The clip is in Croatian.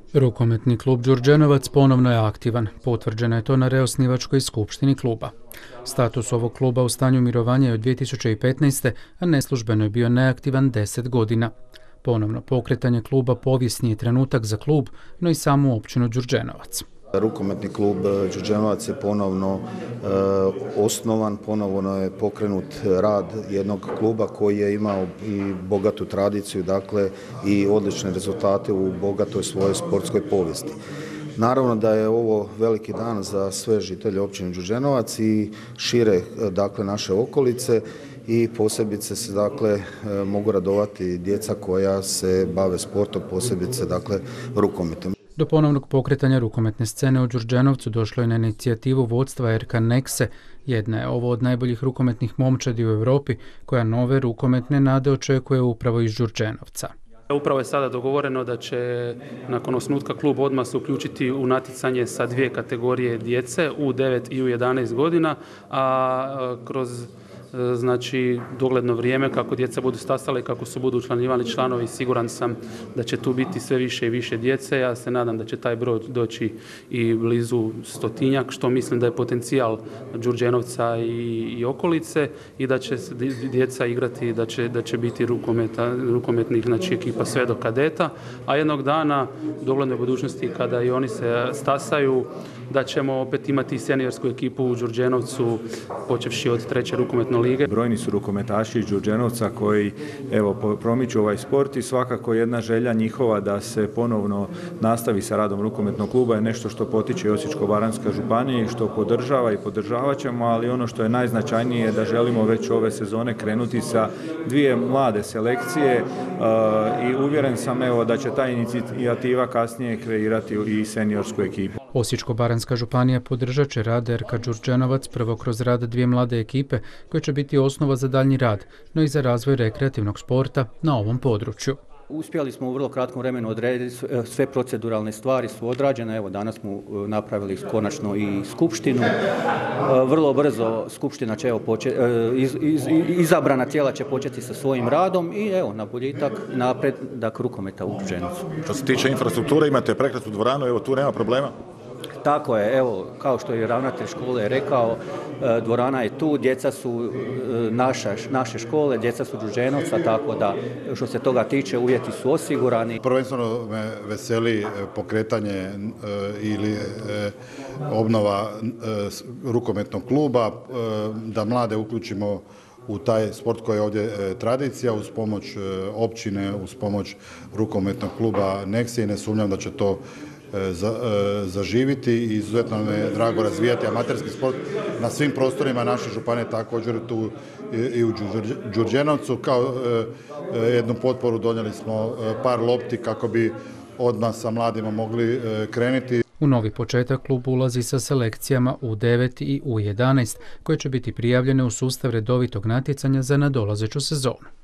Rukometni klub Đurđenovac ponovno je aktivan. Potvrđeno je to na reosnivačkoj skupštini kluba. Status ovog kluba u stanju mirovanja je od 2015. a neslužbeno je bio neaktivan 10 godina. Ponovno pokretanje kluba povijesni je trenutak za klub, no i samu općinu Đurđenovac. Rukometni klub Đurđenovac je ponovno osnovan, ponovno je pokrenut rad jednog kluba koji je imao i bogatu tradiciju, dakle i odlične rezultate u bogatoj svojoj sportskoj povijesti. Naravno da je ovo veliki dan za sve žitelje općine Đurđenovac i šire, dakle, naše okolice i posebice se, dakle, mogu radovati djeca koja se bave sportom, posebice, dakle, rukometom. Do ponovnog pokretanja rukometne scene u Đurđenovcu došlo je na inicijativu vodstva RK Nexe. Jedna je ovo od najboljih rukometnih momčadi u Europi koja nove rukometne nade očekuje upravo iz Đurđenovca. Upravo je sada dogovoreno da će nakon osnutka klub odmah se uključiti u natjecanje sa dvije kategorije djece, u 9 i u 11 godina, a kroz dogledno vrijeme kako djeca budu stasala i kako se budu učlanjivali članovi, siguran sam da će tu biti sve više i više djece. Ja se nadam da će taj broj doći i blizu 100-tinjak, što mislim da je potencijal Đurđenovca i okolice, i da će djeca igrati, da će biti rukometnih ekipa sve do kadeta, a jednog dana u doglednoj budućnosti kada i oni se stasaju, da ćemo opet imati seniorsku ekipu u Đurđenovcu, počevši od 3. rukometne lige. Brojni su rukometaši iz Đurđenovca koji promiču ovaj sport i svakako jedna želja njihova da se ponovno nastavi sa radom rukometnog kluba je nešto što potiče Osječko-baranjska županija i što podržava i podržavat ćemo, ali ono što je najznačajnije je da želimo već ove sezone krenuti sa dvije mlade selekcije i uvjeren sam da će ta inicijativa kasnije kreirati i seniorsku ekipu. Osječko-baranjska županija podržat će rad RK Đurđenovac prvo kroz rad dvije mlade ekipe koje će biti osnova za daljnji rad, no i za razvoj rekreativnog sporta na ovom području. Uspjeli smo u vrlo kratkom vremenu odrediti, sve proceduralne stvari su odrađene, evo danas smo napravili konačno i skupštinu. Vrlo brzo skupština će izabrana tijela će početi sa svojim radom i evo na boljitak, napredak rukometa u Đurđenovcu. Što se tiče infrastrukture, imate prekrasnu dvoranu, evo tu nema problema. Tako je, evo, kao što je ravnatelj škole rekao, dvorana je tu, djeca su naše škole, djeca su Đurđenovca, tako da što se toga tiče uvjeti su osigurani. Prvenstveno me veseli pokretanje ili obnova rukometnog kluba, da mlade uključimo u taj sport koji je ovdje tradicija, uz pomoć općine, uz pomoć rukometnog kluba Nexe, i ne sumnjam da će to zaživiti i izuzetno me je drago razvijati amaterski sport na svim prostorima naše županije, također tu i u Đurđenovcu. Kao jednu potporu donijeli smo par lopti kako bi odmah sa mladima mogli krenuti. U novi početak klub ulazi sa selekcijama U9 i U11 koje će biti prijavljene u sustav redovitog natjecanja za nadolazeću sezonu.